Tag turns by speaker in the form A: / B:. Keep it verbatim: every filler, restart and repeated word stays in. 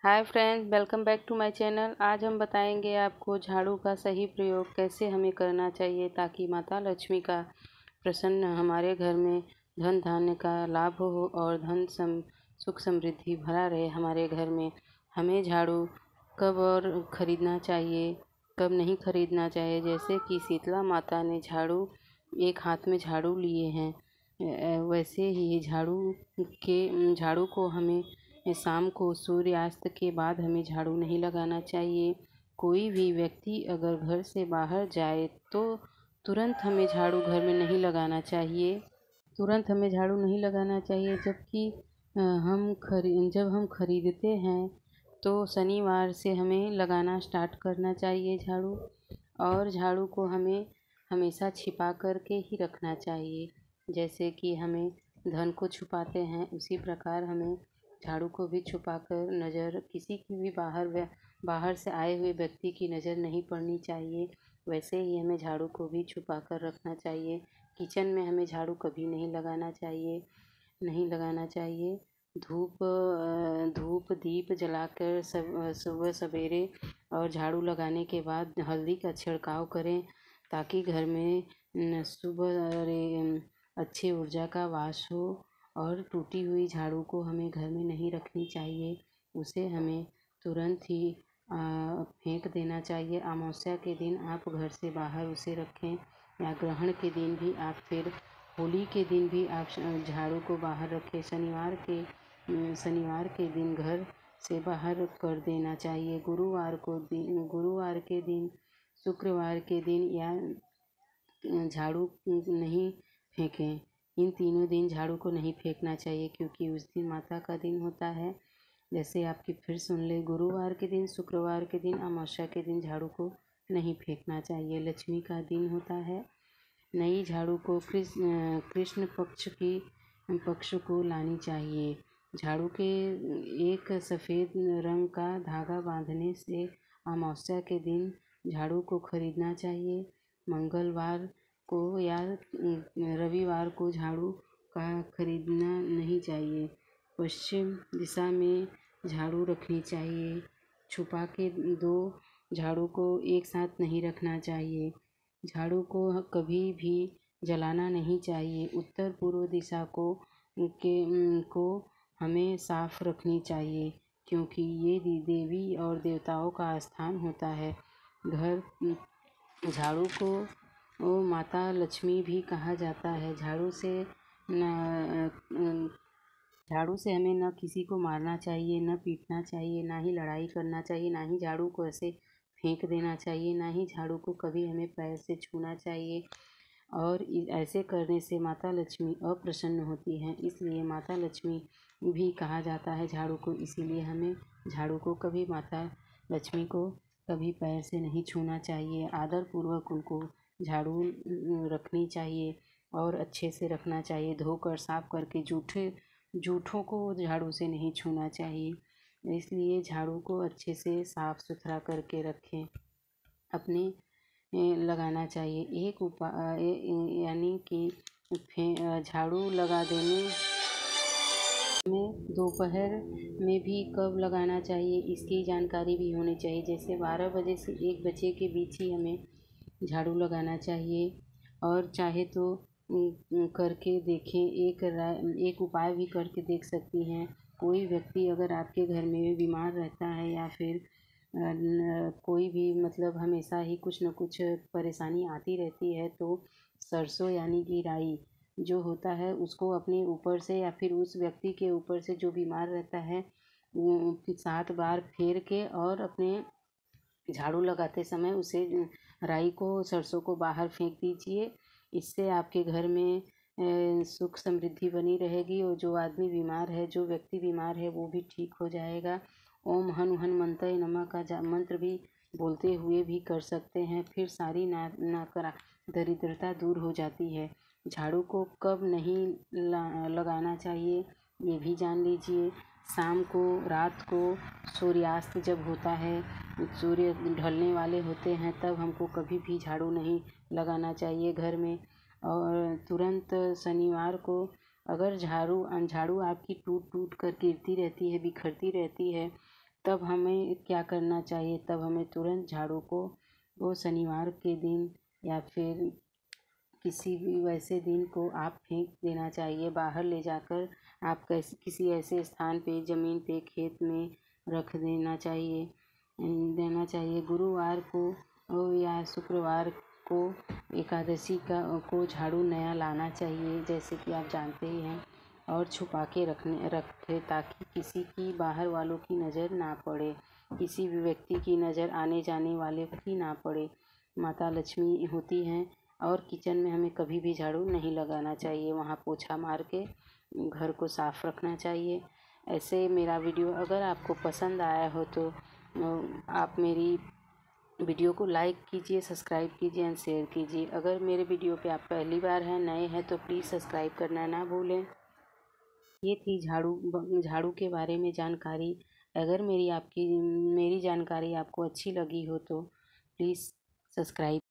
A: Hi friends, welcome back to my channel. आज हम बताएंगे आपको झाड़ू का सही प्रयोग कैसे हमें करना चाहिए ताकि माता लक्ष्मी का प्रसन्न हमारे घर में धन धान्य का लाभ हो और धन सम सुख समृद्धि भरा रहे हमारे घर में। हमें झाड़ू कब और ख़रीदना चाहिए, कब नहीं ख़रीदना चाहिए। जैसे कि शीतला माता ने झाड़ू एक हाथ में झाड़ू लिए हैं, वैसे ही झाड़ू के झाड़ू को हमें शाम को सूर्यास्त के बाद हमें झाड़ू नहीं लगाना चाहिए। कोई भी व्यक्ति अगर घर से बाहर जाए तो तुरंत हमें झाड़ू घर में नहीं लगाना चाहिए तुरंत हमें झाड़ू नहीं लगाना चाहिए जबकि हम खरी जब हम खरीदते हैं तो शनिवार से हमें लगाना स्टार्ट करना चाहिए झाड़ू। और झाड़ू को हमें हमेशा छिपा कर के ही रखना चाहिए। जैसे कि हमें धन को छुपाते हैं, उसी प्रकार हमें झाड़ू को भी छुपा कर नज़र किसी की भी बाहर बाहर से आए हुए व्यक्ति की नज़र नहीं पड़नी चाहिए। वैसे ही हमें झाड़ू को भी छुपा कर रखना चाहिए। किचन में हमें झाड़ू कभी नहीं लगाना चाहिए नहीं लगाना चाहिए धूप धूप दीप जलाकर सब सुबह सवेरे और झाड़ू लगाने के बाद हल्दी का छिड़काव करें ताकि घर में सुबह अच्छी ऊर्जा का वास हो। और टूटी हुई झाड़ू को हमें घर में नहीं रखनी चाहिए, उसे हमें तुरंत ही फेंक देना चाहिए। अमावस्या के दिन आप घर से बाहर उसे रखें या ग्रहण के दिन भी आप फिर होली के दिन भी आप झाड़ू को बाहर रखें। शनिवार के शनिवार के दिन घर से बाहर कर देना चाहिए। गुरुवार को दिन गुरुवार के दिन शुक्रवार के दिन या झाड़ू नहीं फेंकें। इन तीनों दिन झाड़ू को नहीं फेंकना चाहिए क्योंकि उस दिन माता का दिन होता है। जैसे आपकी फिर सुन ले, गुरुवार के दिन, शुक्रवार के दिन, अमावस्या के दिन झाड़ू को नहीं फेंकना चाहिए। लक्ष्मी का दिन होता है। नई झाड़ू को कृष्ण कृष्ण पक्ष की पक्ष को लानी चाहिए। झाड़ू के एक सफ़ेद रंग का धागा बांधने से अमावस्या के दिन झाड़ू को खरीदना चाहिए। मंगलवार को या रविवार को झाड़ू का खरीदना नहीं चाहिए। पश्चिम दिशा में झाड़ू रखनी चाहिए। छुपा के दो झाड़ू को एक साथ नहीं रखना चाहिए। झाड़ू को कभी भी जलाना नहीं चाहिए। उत्तर पूर्व दिशा को के को हमें साफ रखनी चाहिए क्योंकि ये देवी और देवताओं का स्थान होता है। घर झाड़ू को ओ माता लक्ष्मी भी कहा जाता है। झाड़ू से न झाड़ू से हमें न किसी को मारना चाहिए, न पीटना चाहिए, ना ही लड़ाई करना चाहिए, ना ही झाड़ू को ऐसे फेंक देना चाहिए, ना ही झाड़ू को कभी हमें पैर से छूना चाहिए। और ऐसे करने से माता लक्ष्मी अप्रसन्न होती हैं, इसलिए माता लक्ष्मी भी कहा जाता है झाड़ू को। इसीलिए हमें झाड़ू को कभी माता लक्ष्मी को कभी पैर से नहीं छूना चाहिए। आदर पूर्वक उनको झाड़ू रखनी चाहिए और अच्छे से रखना चाहिए। धोकर साफ करके जूठे जूठों को झाड़ू से नहीं छूना चाहिए। इसलिए झाड़ू को अच्छे से साफ़ सुथरा करके रखें, अपने लगाना चाहिए। एक उपाय यानी कि झाड़ू लगा देने में दोपहर में भी कब लगाना चाहिए इसकी जानकारी भी होनी चाहिए। जैसे बारह बजे से एक बजे के बीच ही हमें झाड़ू लगाना चाहिए। और चाहे तो करके देखें, एक एक उपाय भी करके देख सकती हैं। कोई व्यक्ति अगर आपके घर में बीमार रहता है या फिर कोई भी मतलब हमेशा ही कुछ न कुछ परेशानी आती रहती है तो सरसों यानी कि राई जो होता है उसको अपने ऊपर से या फिर उस व्यक्ति के ऊपर से जो बीमार रहता है सात बार फेर के और अपने झाड़ू लगाते समय उसे राई को सरसों को बाहर फेंक दीजिए। इससे आपके घर में सुख समृद्धि बनी रहेगी और जो आदमी बीमार है, जो व्यक्ति बीमार है वो भी ठीक हो जाएगा। ओम हनु हनुमंतये नमः का मंत्र भी बोलते हुए भी कर सकते हैं, फिर सारी ना नाकरा दरिद्रता दूर हो जाती है। झाड़ू को कब नहीं लगाना चाहिए ये भी जान लीजिए। शाम को, रात को, सूर्यास्त जब होता है, सूर्य ढलने वाले होते हैं, तब हमको कभी भी झाड़ू नहीं लगाना चाहिए घर में। और तुरंत शनिवार को अगर झाड़ू झाड़ू आपकी टूट टूट कर गिरती रहती है, बिखरती रहती है तब हमें क्या करना चाहिए, तब हमें तुरंत झाड़ू को वो शनिवार के दिन या फिर किसी भी वैसे दिन को आप फेंक देना चाहिए। बाहर ले जाकर आप कैसे किसी ऐसे स्थान पे, ज़मीन पे, खेत में रख देना चाहिए देना चाहिए गुरुवार को या शुक्रवार को एकादशी का को झाड़ू नया लाना चाहिए, जैसे कि आप जानते ही हैं, और छुपा के रखने रखें ताकि किसी की, बाहर वालों की नज़र ना पड़े, किसी भी व्यक्ति की नज़र आने जाने वाले की ना पड़े। माता लक्ष्मी होती हैं और किचन में हमें कभी भी झाड़ू नहीं लगाना चाहिए, वहाँ पोछा मार के घर को साफ़ रखना चाहिए। ऐसे मेरा वीडियो अगर आपको पसंद आया हो तो आप मेरी वीडियो को लाइक कीजिए, सब्सक्राइब कीजिए एंड शेयर कीजिए। अगर मेरे वीडियो पे आप पहली बार हैं, नए हैं, तो प्लीज़ सब्सक्राइब करना ना भूलें। ये थी झाड़ू झाड़ू के बारे में जानकारी। अगर मेरी आपकी मेरी जानकारी आपको अच्छी लगी हो तो प्लीज़ सब्सक्राइब